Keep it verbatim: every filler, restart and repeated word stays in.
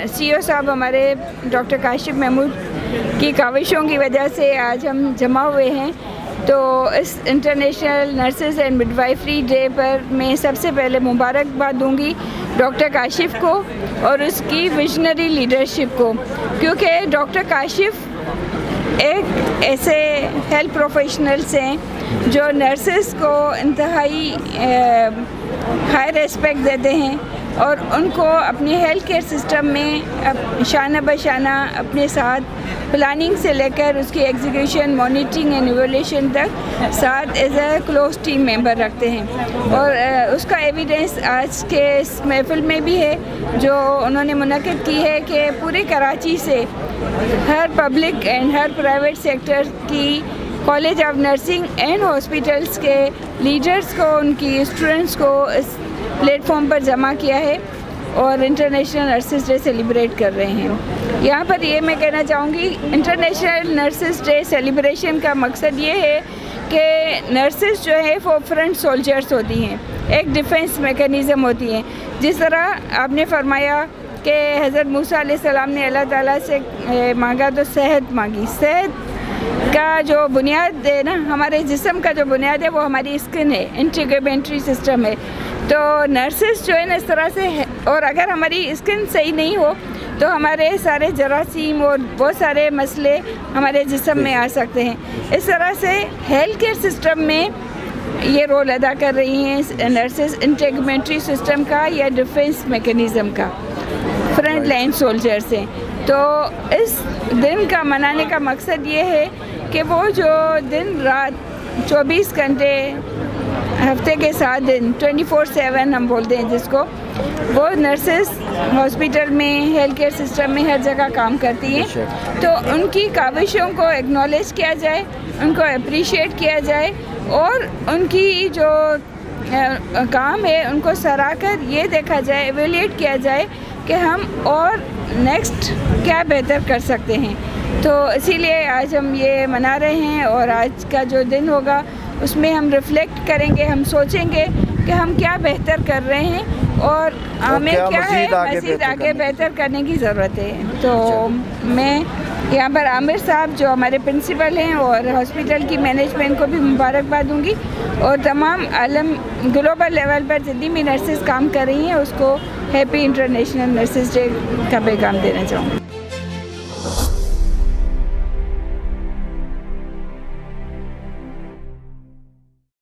CEO साहब हमारे doctor Kashif Mahmood की काविशों की वजह से आज हम जमा हुए हैं। तो इस international nurses and midwifery day पर मैं सबसे पहले मुबारकबाद दूंगी डॉक्टर काशिफ को और उसकी विजनरी लीडरशिप को, क्योंकि डॉक्टर काशिफ एक ऐसे हेल्थ प्रोफेशनल्स हैं जो नर्सेस को इंतहाई हाई रिस्पेक्ट देते हैं और उनको अपने हेल्थ केयर सिस्टम में शाना बशाना अपने साथ प्लानिंग से लेकर उसकी एग्जीक्यूशन, मॉनिटरिंग एंड इवोल्यूशन तक साथ as a close team member रखते हैं। और उसका एविडेंस आज के इस महफिल में भी है जो उन्होंने मुनक़िद की है कि पूरे कराची से हर पब्लिक एंड हर प्राइवेट सेक्टर की college of nursing and hospitals के लीडर्स को, उनकी स्टूडेंट्स को इस प्लेटफॉर्म पर जमा किया है और इंटरनेशनल नर्सेज डे सेलिब्रेट कर रहे हैं। यहाँ पर ये मैं कहना चाहूँगी, इंटरनेशनल नर्सेज डे सेलिब्रेशन का मकसद ये है कि नर्सेज जो है वो फ्रंट सोल्जर्स होती हैं, एक डिफेंस मैकेनिज़्म होती हैं। जिस तरह आपने फरमाया कि हज़रत मूसा अलैहिस्सलाम ने अल्लाह ताला से मांगा तो सेहत मांगी। सेहत का जो बुनियाद है ना, हमारे जिस्म का जो बुनियाद है वो हमारी स्किन है, इंटीग्रेमेंट्री सिस्टम है। तो नर्सेस जो है ना इस तरह से है, और अगर हमारी स्किन सही नहीं हो तो हमारे सारे जरासीम और बहुत सारे मसले हमारे जिस्म में आ सकते हैं। इस तरह से हेल्थ केयर सिस्टम में ये रोल अदा कर रही हैं नर्सेस, इंटीग्रेमेंट्री सिस्टम का या डिफेंस मैकेनिज़्म का, फ्रंट लाइन सोल्जर्स हैं। तो इस दिन का मनाने का मकसद ये है कि वो जो दिन रात चौबीस घंटे हफ्ते के सात दिन ट्वेंटी फोर सेवन हम बोलते हैं जिसको, वो नर्सेस हॉस्पिटल में, हेल्थ केयर सिस्टम में हर जगह काम करती हैं। तो उनकी काविशों को एक्नॉलेज किया जाए, उनको अप्रिशिएट किया जाए और उनकी जो काम है उनको सराह कर ये देखा जाए, एवेल्यूएट किया जाए कि हम और नेक्स्ट क्या बेहतर कर सकते हैं। तो इसीलिए आज हम ये मना रहे हैं और आज का जो दिन होगा उसमें हम रिफ़्लेक्ट करेंगे, हम सोचेंगे कि हम क्या बेहतर कर रहे हैं और हमें क्या, क्या है मज़ीद आगे बेहतर करने की ज़रूरत है। तो मैं यहाँ पर आमिर साहब जो हमारे प्रिंसिपल हैं और हॉस्पिटल की मैनेजमेंट को भी मुबारकबाद दूँगी और तमाम आलम ग्लोबल लेवल पर जितनी भी नर्सेज काम कर रही हैं उसको हैप्पी इंटरनेशनल नर्सेज डे का पैगाम देना चाहूँगी।